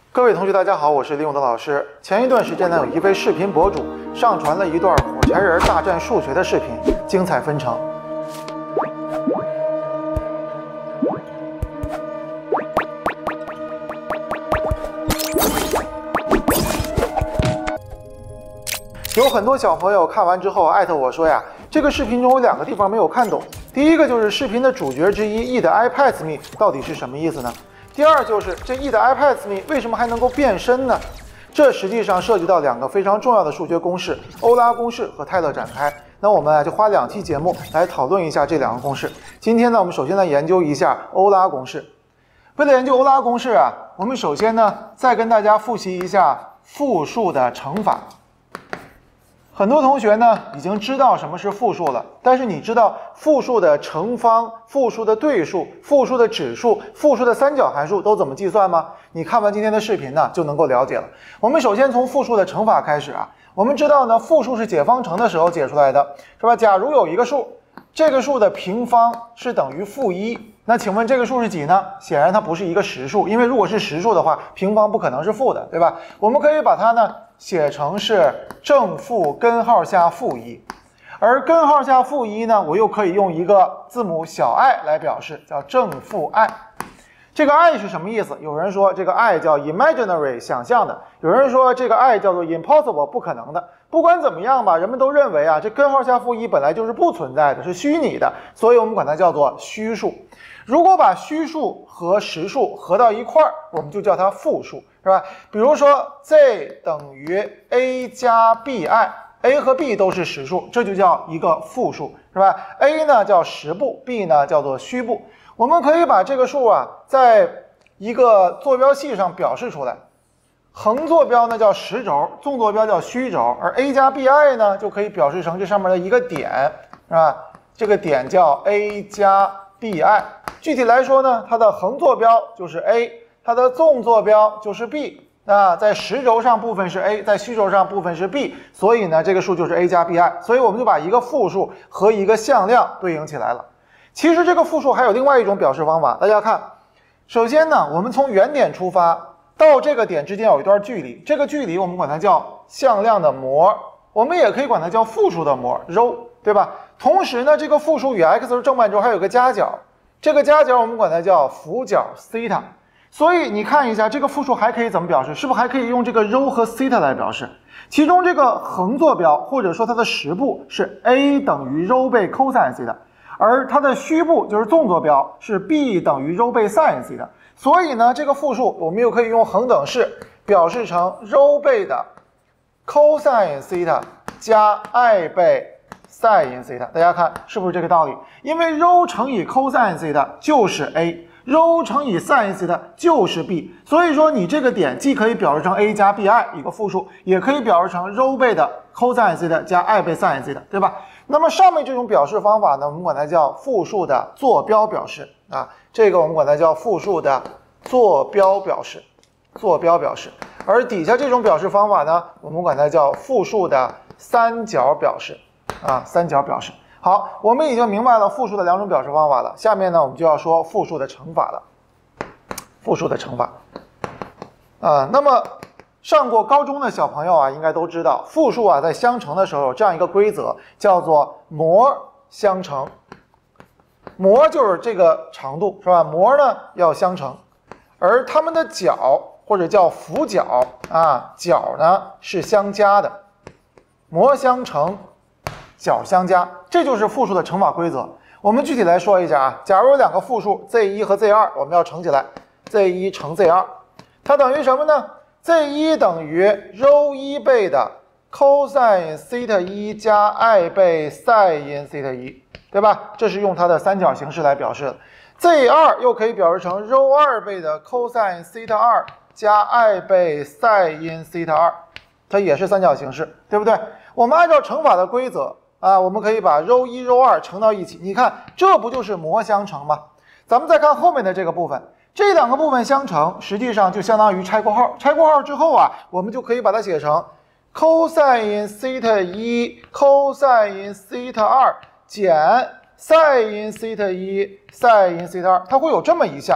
各位同学，大家好，我是李永德老师。前一段时间呢，有一位视频博主上传了一段火柴人大战数学的视频，精彩纷呈。有很多小朋友看完之后艾特我说呀，这个视频中有2个地方没有看懂。第一个就是视频的主角之一 E 的 iPads me 到底是什么意思呢？第二就是这 E 的 iPads me 为什么还能够变身呢？这实际上涉及到2个非常重要的数学公式，欧拉公式和泰勒展开。那我们就花2期节目来讨论一下这2个公式。今天呢，我们首先来研究一下欧拉公式。为了研究欧拉公式啊，我们首先呢再跟大家复习一下复数的乘法。很多同学呢已经知道什么是复数了，但是你知道复数的乘方、复数的对数、复数的指数、复数的三角函数都怎么计算吗？你看完今天的视频呢就能够了解了。我们首先从复数的乘法开始啊，我们知道呢复数是解方程的时候解出来的，是吧？假如有一个数，这个数的平方是等于-1，那请问这个数是几呢？显然它不是一个实数，因为如果是实数的话，平方不可能是负的，对吧？我们可以把它呢写成是正负根号下-1，而根号下-1呢，我又可以用一个字母小 i 来表示，叫正负 i。这个 i 是什么意思？有人说这个 i 叫 imaginary 想象的，有人说这个 i 叫做 impossible 不可能的。不管怎么样吧，人们都认为啊，这根号下-1本来就是不存在的，是虚拟的，所以我们管它叫做虚数。如果把虚数和实数合到一块儿，我们就叫它复数，是吧？比如说 z 等于 a 加 bi，a 和 b 都是实数，这就叫一个复数，是吧？ a 呢叫实部， b 呢叫做虚部。我们可以把这个数啊，在一个坐标系上表示出来。横坐标呢叫实轴，纵坐标叫虚轴，而 a 加 bi 呢就可以表示成这上面的一个点，是吧？这个点叫 a 加 bi。具体来说呢，它的横坐标就是 a， 它的纵坐标就是 b。那在实轴上部分是 a， 在虚轴上部分是 b， 所以呢，这个数就是 a 加 bi。所以我们就把一个复数和一个向量对应起来了。其实这个复数还有另外一种表示方法，大家看，首先呢，我们从原点出发，到这个点之间有一段距离，这个距离我们管它叫向量的模，我们也可以管它叫复数的模 ρ， 对吧？同时呢，这个复数与 x 的正半轴还有个夹角，这个夹角我们管它叫辅角西塔。所以你看一下，这个复数还可以怎么表示？是不是还可以用这个 ρ 和西塔来表示？其中这个横坐标或者说它的实部是 a 等于 ρ 倍 cosine 西塔，而它的虚部就是纵坐标是 b 等于 ρ 倍 sin 西塔。所以呢，这个复数我们又可以用恒等式表示成 ρ 倍的 cosine 西塔加 i 倍 sin 西塔。大家看是不是这个道理？因为 ρ 乘以 cosine 西塔就是 a，ρ 乘以 sin 西塔就是 b， 所以说你这个点既可以表示成 a 加 bi 一个复数，也可以表示成 ρ 倍的 cosine 西塔加 i 倍 sin 西塔，对吧？那么上面这种表示方法呢，我们管它叫复数的坐标表示啊，这个我们管它叫复数的坐标表示，坐标表示。而底下这种表示方法呢，我们管它叫复数的三角表示啊，三角表示。好，我们已经明白了复数的2种表示方法了，下面呢我们就要说复数的乘法了。复数的乘法那么上过高中的小朋友啊，应该都知道复数啊在相乘的时候有这样一个规则，叫做模相乘。模就是这个长度，是吧？模呢要相乘，而它们的角或者叫辅角啊，角呢是相加的，模相乘，角相加，这就是复数的乘法规则。我们具体来说一下啊，假如有2个复数 z1 和 z2， 我们要乘起来 ，z1 乘 z2， 它等于什么呢？z1 等于 ρ1 倍的 cosine 西塔1加 i 倍 sin 西塔1，对吧？这是用它的三角形式来表示的。z2 又可以表示成 ρ2 倍的 cosine 西塔2加 i 倍 sin 西塔2，它也是三角形式，对不对？我们按照乘法的规则啊，我们可以把 ρ1 ρ2 乘到一起，你看这不就是模相乘吗？咱们再看后面的这个部分，这2个部分相乘，实际上就相当于拆括号。拆括号之后啊，我们就可以把它写成 cosine 西塔1 cosine 西塔2减 sin 西塔1 sin 西塔2，它会有这么一项。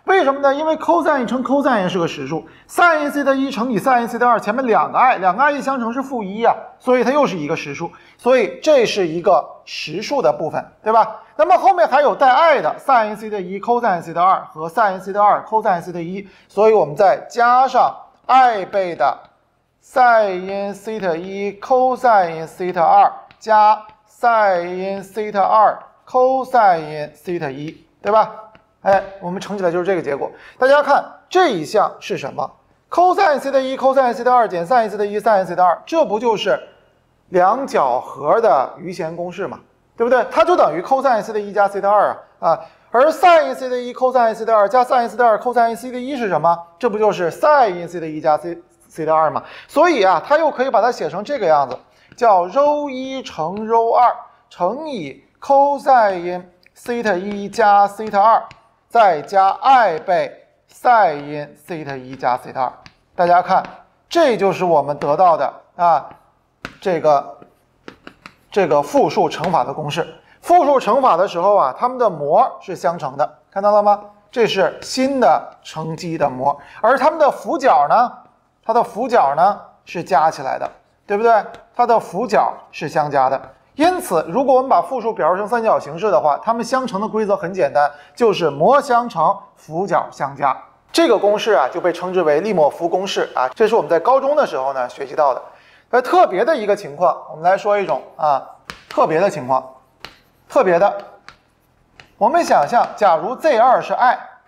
为什么呢？因为 cosine 乘 cosine 是个实数 ，sin θ1乘以 sin θ2，前面两个 i 相乘是-1呀，所以它又是一个实数，所以这是一个实数的部分，对吧？那么后面还有带 i 的 sin θ1 cosine θ2和 sin θ2 cosine θ1，所以我们再加上 i 倍的 sin θ1 cosine θ2 加 sin θ2 cosine θ1，对吧？哎，我们乘起来就是这个结果。大家看这一项是什么 ？cosine θ1 cosine θ2 减 sin θ1 sin θ2，这不就是两角和的余弦公式嘛，对不对？它就等于 cosine θ1 加 θ2 啊。而 sin θ1 cosine θ2 加 sin θ2 cosine θ1是什么？这不就是 sin θ1 加 θ2 嘛？所以啊，它又可以把它写成这个样子，叫 ρ1 乘 ρ2 乘以 cosine θ1 加 θ2。再加 i 倍 sin θ1 加 θ2， 大家看，这就是我们得到的啊，这个复数乘法的公式。复数乘法的时候啊，它们的模是相乘的，看到了吗？这是新的乘积的模，而它们的辅角呢，它的辅角呢是加起来的，对不对？它的辅角是相加的。因此，如果我们把复数表示成三角形式的话，它们相乘的规则很简单，就是模相乘，辅角相加。这个公式啊，就被称之为利莫夫公式啊，这是我们在高中的时候呢学习到的。特别的一个情况，我们来说一种啊特别的情况，特别的，我们想象，假如 z2 是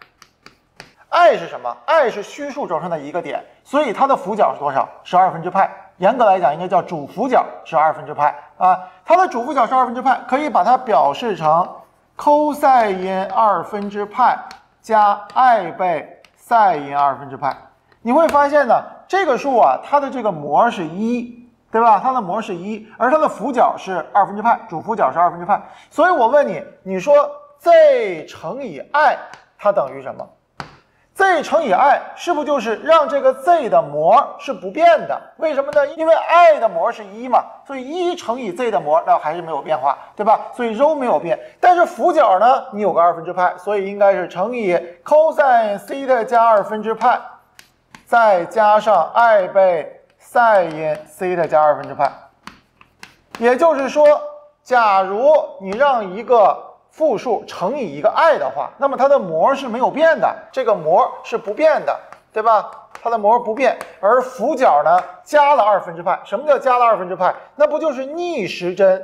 i 是什么 ？i 是虚数轴上的一个点，所以它的辅角是多少？是2/π。严格来讲，应该叫主辅角是2/π啊。它的主辅角是2/π，可以把它表示成 cosine 2/π加 i 倍 sin 2/π。你会发现呢，这个数啊，它的这个模是1，对吧？它的模是1，而它的辅角是2/π，主辅角是2/π。所以我问你，你说 z 乘以 i 它等于什么？z 乘以 i 是不是就是让这个 z 的模是不变的？为什么呢？因为 i 的模是1嘛，所以1乘以 z 的模那还是没有变化，对吧？所以 ρ 没有变，但是辅角呢，你有个2/π，所以应该是乘以 cosine θ 加2/π，再加上 i 倍 sin θ 加2/π。也就是说，假如你让一个复数乘以一个 i 的话，那么它的模是没有变的，这个模是不变的，对吧？它的模不变，而辅角呢加了2/π。什么叫加了2/π？那不就是逆时针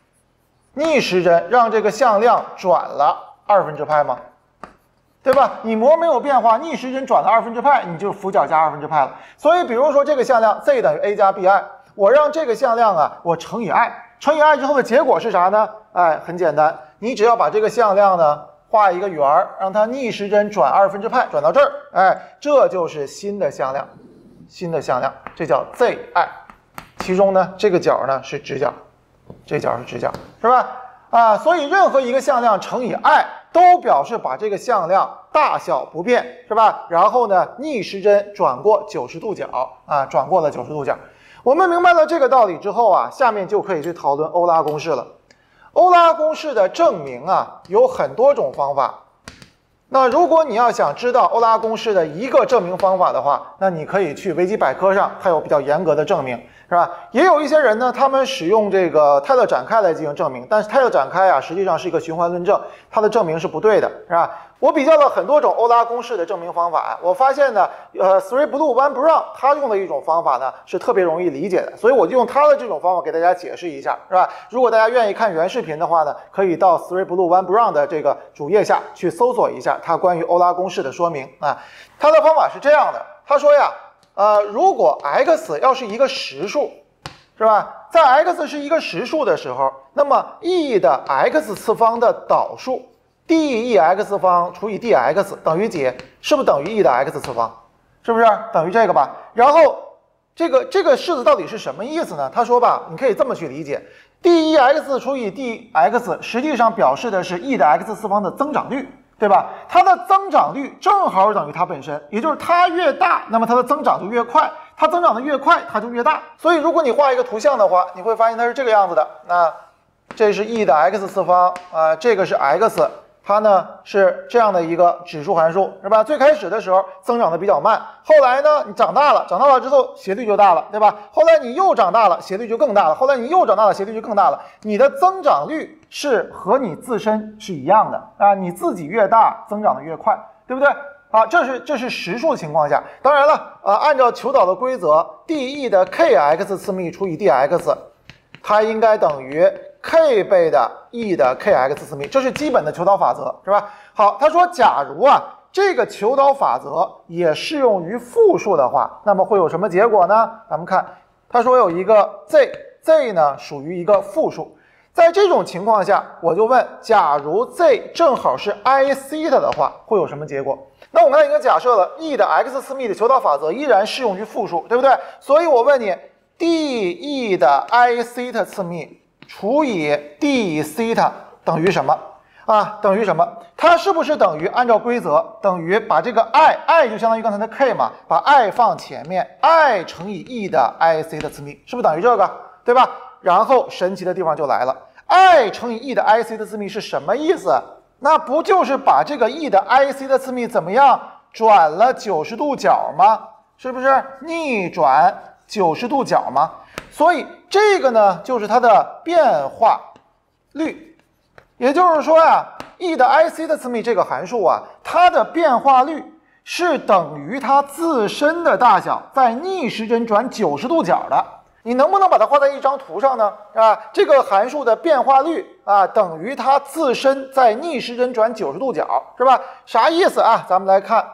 让这个向量转了2/π吗？对吧？你模没有变化，逆时针转了2/π，你就辅角加2/π了。所以比如说这个向量 z 等于 a 加 bi， 我让这个向量啊，我乘以 i， 乘以 i 之后的结果是啥呢？哎，很简单。你只要把这个向量呢画一个圆儿，让它逆时针转2/π，转到这儿，哎，这就是新的向量，这叫 zi。其中呢，这个角呢是直角，这角是直角，是吧？啊，所以任何一个向量乘以 i 都表示把这个向量大小不变，是吧？然后呢，逆时针转过90度角啊，转过了90度角。我们明白了这个道理之后啊，下面就可以去讨论欧拉公式了。欧拉公式的证明啊，有很多种方法。那如果你要想知道欧拉公式的一个证明方法的话，那你可以去维基百科上，它有比较严格的证明，是吧？也有一些人呢，他们使用这个泰勒展开来进行证明，但是泰勒展开啊，实际上是一个循环论证，它的证明是不对的，是吧？我比较了很多种欧拉公式的证明方法，我发现呢，3 blue 1 brown 他用的一种方法呢是特别容易理解的，所以我就用他的这种方法给大家解释一下，是吧？如果大家愿意看原视频的话呢，可以到3 blue 1 brown 的这个主页下去搜索一下他关于欧拉公式的说明啊。他的方法是这样的，他说呀，如果 x 要是一个实数，是吧？在 x 是一个实数的时候，那么 e 的 x 次方的导数 dEx 方除以 dx 等于几？是不是等于 e 的 x 次方？是不是等于这个吧？然后这个式子到底是什么意思呢？他说吧，你可以这么去理解 ，dEx 除以 dx 实际上表示的是 e 的 x 次方的增长率，对吧？它的增长率正好等于它本身，也就是它越大，那么它的增长就越快，它增长的越快，它就越大。所以如果你画一个图像的话，你会发现它是这个样子的。那这是 e 的 x 次方啊，这个是 x。 它呢是这样的一个指数函数，是吧？最开始的时候增长的比较慢，后来呢你长大了之后斜率就大了，对吧？后来你又长大了，斜率就更大了，后来你又长大了，斜率就更大了。你的增长率是和你自身是一样的啊，你自己越大，增长的越快，对不对？啊，这是实数情况下。当然了，按照求导的规则 ，dE 的 kx 次幂除以 dx， 它应该等于 k 倍的 e 的 kx 次幂，这是基本的求导法则，是吧？好，他说，假如啊这个求导法则也适用于复数的话，那么会有什么结果呢？咱们看，他说有一个 z 呢属于一个复数。在这种情况下，我就问，假如 z 正好是 i 西塔的话，会有什么结果？那我刚才已经假设了 e 的 x 次幂的求导法则依然适用于复数，对不对？所以我问你 dE 的 i 西塔次幂除以 d 西塔等于什么？啊，等于什么？它是不是等于按照规则等于把这个 i 就相当于刚才的 k 嘛，把 i 放前面 i 乘以 e 的 i 西塔次幂，是不是等于这个？对吧？然后神奇的地方就来了。i 乘以 e 的 i c 的次幂是什么意思？那不就是把这个 e 的 i c 的次幂怎么样转了90度角吗？是不是逆转90度角吗？所以这个呢就是它的变化率。也就是说呀 e 的 i c 的次幂这个函数啊，它的变化率是等于它自身的大小在逆时针转90度角的。你能不能把它画在一张图上呢？啊，这个函数的变化率啊，等于它自身在逆时针转90度角，是吧？啥意思啊？咱们来看，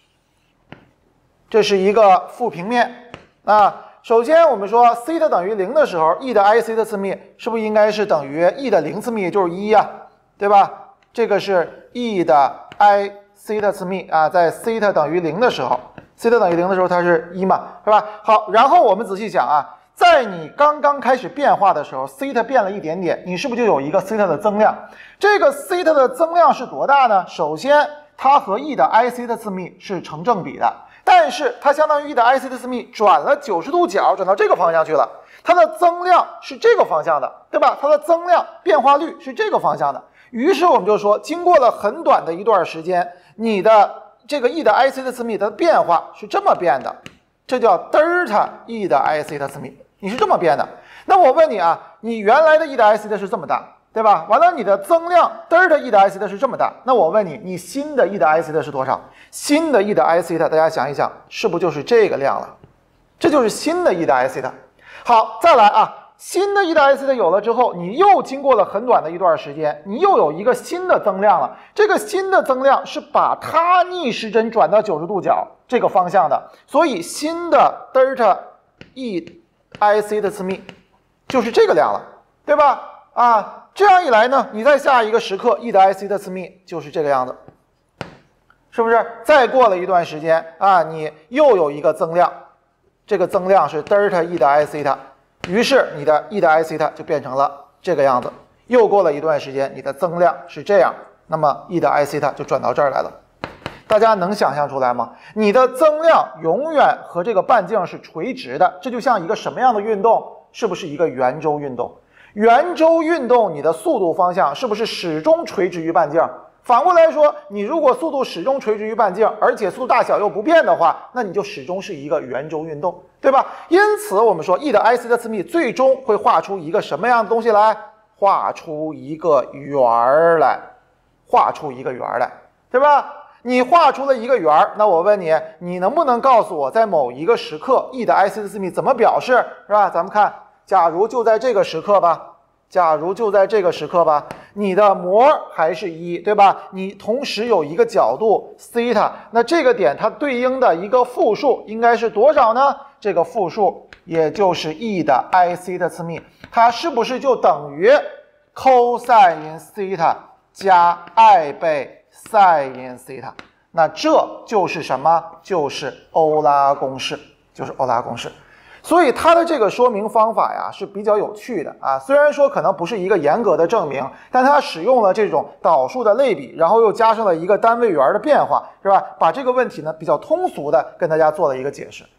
这是一个复平面啊。首先我们说西塔等于0的时候 ，e 的 i c 的次幂是不是应该是等于 e 的0次幂，也就是1呀，对吧？这个是 e 的 i c 的次幂啊，在西塔等于0的时候，西塔等于0的时候它是1嘛，是吧？好，然后我们仔细想啊。在你刚刚开始变化的时候，西塔变了一点点，你是不是就有一个西塔的增量？这个西塔的增量是多大呢？首先，它和 e 的 i c 的次幂是成正比的，但是它相当于 e 的 i c 的次幂转了90度角，转到这个方向去了，它的增量是这个方向的，对吧？它的增量变化率是这个方向的。于是我们就说，经过了很短的一段时间，你的这个 e 的 i c 的次幂的变化是这么变的，这叫德尔塔 e 的 i c 的次幂。你是这么变的，那我问你啊，你原来的 e 的 i c 的是这么大，对吧？完了，你的增量德尔塔 e 的 i c 的是这么大，那我问你，你新的 e 的 i c 的是多少？新的 e 的 i c 的，大家想一想，是不是就是这个量了？这就是新的 e 的 i c 的。好，再来啊，新的 e 的 i c 的有了之后，你又经过了很短的一段时间，你又有一个新的增量了。这个新的增量是把它逆时针转到90度角这个方向的，所以新的德尔塔 e i c 的次幂就是这个量了，对吧？啊，这样一来呢，你再下一个时刻 e 的 i c 的次幂就是这个样子，是不是？再过了一段时间啊，你又有一个增量，这个增量是德尔塔 e 的 i c 塔，于是你的 e 的 i c 塔就变成了这个样子。又过了一段时间，你的增量是这样，那么 e 的 i c 塔就转到这儿来了。大家能想象出来吗？你的增量永远和这个半径是垂直的，这就像一个什么样的运动？是不是一个圆周运动？圆周运动，你的速度方向是不是始终垂直于半径？反过来说，你如果速度始终垂直于半径，而且速度大小又不变的话，那你就始终是一个圆周运动，对吧？因此我们说 e 的 i c 的次幂最终会画出一个什么样的东西来？画出一个圆儿来，画出一个圆儿来，对吧？你画出了一个圆儿，那我问你，你能不能告诉我，在某一个时刻 e 的 i c 的次幂怎么表示，是吧？咱们看，假如就在这个时刻吧，你的模还是1，对吧？你同时有一个角度西塔，那这个点它对应的一个复数应该是多少呢？这个复数也就是 e 的 i c 的次幂，它是不是就等于 cosine西塔加 i 倍sin西塔？那这就是什么？就是欧拉公式，所以它的这个说明方法呀是比较有趣的啊。虽然说可能不是一个严格的证明，但它使用了这种导数的类比，然后又加上了一个单位圆的变化，是吧？把这个问题呢比较通俗的跟大家做了一个解释。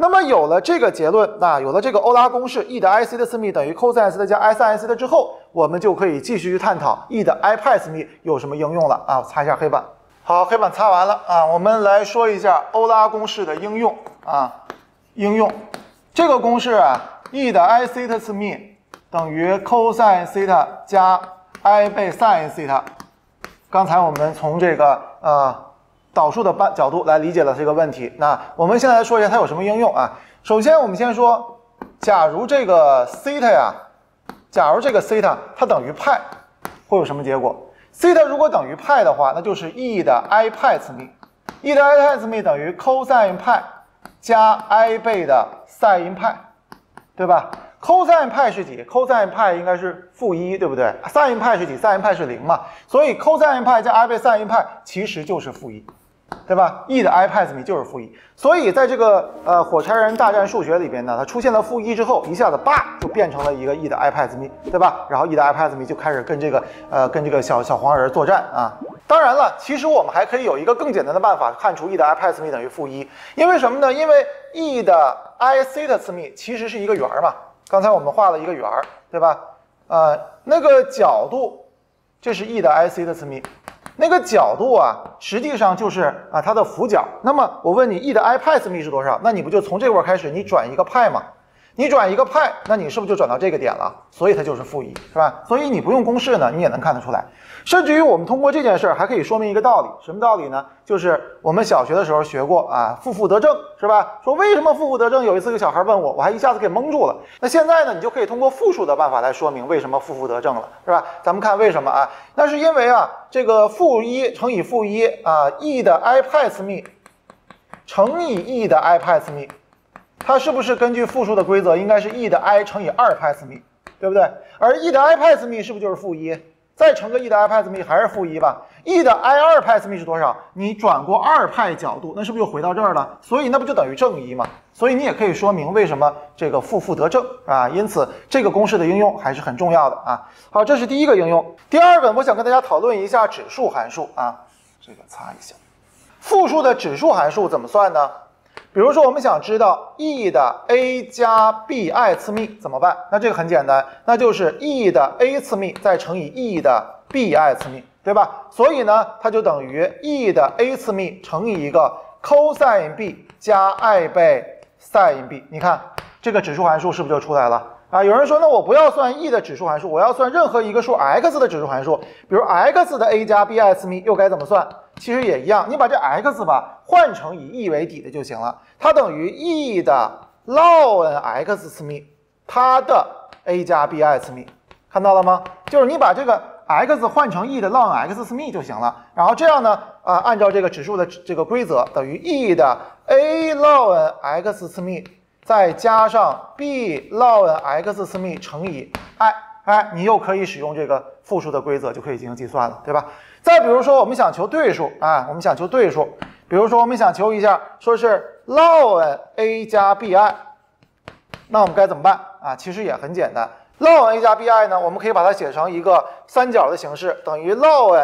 那么有了这个结论，有了这个欧拉公式 E 的 I 西塔次幂等于 cos 西塔加 I 3 西塔之后，我们就可以继续去探讨 E 的 I 派次幂有什么应用了啊！我擦一下黑板。好，黑板擦完了啊，我们来说一下欧拉公式的应用啊。应用这个公式啊 ，E 的 I 西塔次幂等于 cos 西塔加 I 倍 sin 西塔。刚才我们从这个导数的角度来理解了这个问题。那我们现在来说一下它有什么应用啊？首先，我们先说，假如这个西塔呀，假如这个西塔它等于派，会有什么结果？西塔如果等于派的话，那就是 E 的 I 派次幂 ，E 的 I 派次幂等于 cos 派加 I 倍的 sin 派，对吧？cos 派是几 ？cos 派应该是-1，对不对 ？sin 派是几 ？sin 派是0嘛，所以 cos 派加 I 倍 sin 派其实就是-1，对吧 ？E 的 I 派次幂就是-1，所以在这个火柴人大战数学里边呢，它出现了-1之后，一下子就变成了一个 E 的 I 派次幂，对吧？然后 E 的 I 派次幂就开始跟这个小黄人作战啊。当然了，其实我们还可以有一个更简单的办法看出 E 的 I 派次幂等于-1，因为什么呢？因为 E 的 I 西塔次幂其实是一个圆嘛。刚才我们画了一个圆，对吧？那个角度，这是 E 的 I 西塔次幂，那个角度啊，实际上就是它的俯角。那么我问你 ，E 的 I 派次幂是多少？那你不就从这块开始，你转一个派吗？你转一个派，那你是不是就转到这个点了？所以它就是-1，是吧？所以你不用公式呢，你也能看得出来。甚至于我们通过这件事儿还可以说明一个道理，什么道理呢？就是我们小学的时候学过负负得正，是吧？说为什么负负得正？有一次有个小孩问我，我还一下子给蒙住了。那现在呢，你就可以通过复数的办法来说明为什么负负得正了，是吧？咱们看为什么啊？那是因为这个-1乘以-1，E 的 I 派次幂乘以 E 的 I 派次幂，它是不是根据复数的规则应该是 E 的 I 乘以2派次幂，对不对？而 E 的 I 派次幂是不是就是-1？再乘个 E 的 I 派次幂还是-1吧 ？E 的 I 2派次幂是多少？你转过2派角度，那是不是就回到这儿了？所以那不就等于正1吗？所以你也可以说明为什么这个负负得正啊。因此这个公式的应用还是很重要的啊。好，这是第一个应用。第二个，我想跟大家讨论一下指数函数啊。这个擦一下，复数的指数函数怎么算呢？比如说，我们想知道 E 的 A 加 BI 次幂怎么办？那这个很简单，那就是 E 的 A 次幂再乘以 E 的 BI 次幂，对吧？所以呢，它就等于 E 的 A 次幂乘以一个 cosine B 加 I 倍 sin B。你看这个指数函数是不是就出来了？有人说，那我不要算 E 的指数函数，我要算任何一个数 x 的指数函数，比如 x 的 A 加 BI 次幂又该怎么算？其实也一样，你把这 x 换成以 E 为底的就行了，它等于 E 的 ln x 次幂，它的 A 加 BI 次幂，看到了吗？就是你把这个 x 换成 E 的 ln x 次幂就行了，然后这样呢，按照这个指数的这个规则，等于 E 的 A ln x 次幂再加上 B ln x 次幂乘以 i， 你又可以使用这个复数的规则就可以进行计算了，对吧？再比如说，我们想求对数我们想求对数，比如说我们想求一下，说是 ln A 加 BI， 那我们该怎么办其实也很简单 ，ln A 加 BI 呢，我们可以把它写成一个三角的形式，等于 ln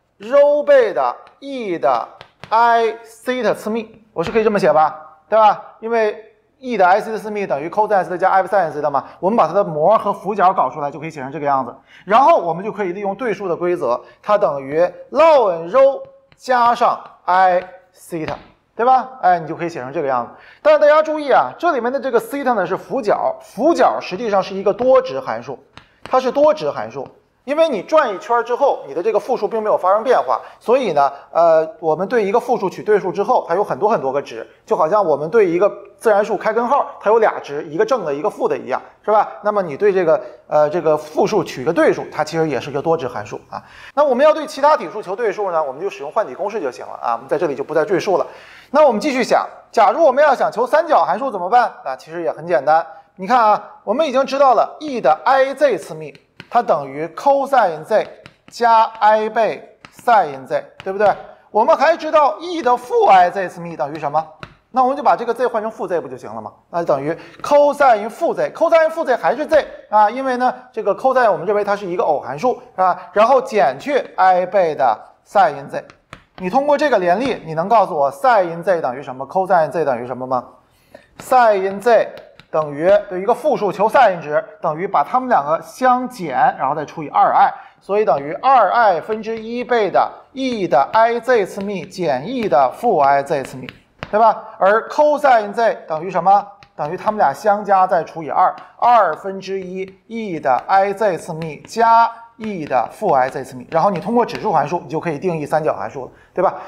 ρ倍的 E 的 I 西塔次幂，我是可以这么写吧，对吧？因为 E 的 I 西塔次幂等于 cos 西塔加 I sin 西塔嘛，我们把它的模和俯角搞出来，就可以写成这个样子。然后我们就可以利用对数的规则，它等于 ln ρ加上 I 西塔，对吧？你就可以写成这个样子。但是大家注意这里面的这个西塔呢是俯角，俯角实际上是一个多值函数，它是多值函数。因为你转一圈之后，你的这个复数并没有发生变化，所以呢，我们对一个复数取对数之后，它有很多个值，就好像我们对一个自然数开根号，它有俩值，一个正的，一个负的一样，是吧？那么你对这个复数取个对数，它其实也是个多值函数那我们要对其他底数求对数呢，我们就使用换底公式就行了我们在这里就不再赘述了。那我们继续想，假如我们要想求三角函数怎么办？其实也很简单，你看我们已经知道了 E 的 IZ 次幂。它等于 cosine z 加 I 倍 sin z， 对不对？我们还知道 E 的负 IZ 次幂等于什么？那我们就把这个 z 换成负 z 不就行了吗？那就等于 cosine 负 z，cosine 负 z 还是 z 因为呢这个 cosine 我们认为它是一个偶函数然后减去 I 倍的 sin z。你通过这个联立，你能告诉我 sin z 等于什么 ，cosine z 等于什么吗？ sin z 等于对一个复数求 sin 值等于把它们两个相减，然后再除以 2i， 所以等于 2i 分之1倍的 e 的 iz 次幂减 e 的负 iz 次幂，对吧？而 cosine z 等于什么？等于它们俩相加再除以2，2分之1 e 的 iz 次幂加 e 的负 iz 次幂，然后你通过指数函数，你就可以定义三角函数了，对吧？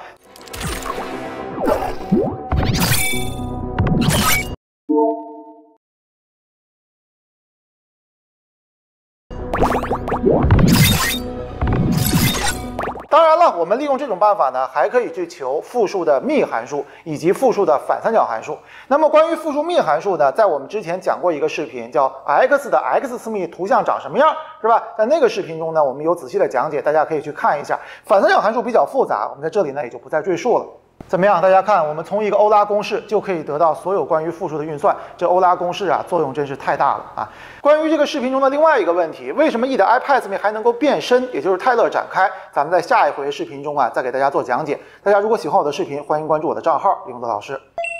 当然了，我们利用这种办法呢，还可以去求复数的幂函数以及复数的反三角函数。那么关于复数幂函数呢，在我们之前讲过一个视频，叫 x 的 x 次幂图像长什么样，是吧？在那个视频中呢，我们有仔细的讲解，大家可以去看一下。反三角函数比较复杂，我们在这里呢也就不再赘述了。怎么样？大家看，我们从一个欧拉公式就可以得到所有关于复数的运算。这欧拉公式啊，作用真是太大了啊！关于这个视频中的另外一个问题，为什么 e 的 i 派次幂还能够变深，也就是泰勒展开？咱们在下一回视频中啊，再给大家做讲解。大家如果喜欢我的视频，欢迎关注我的账号李洪德老师。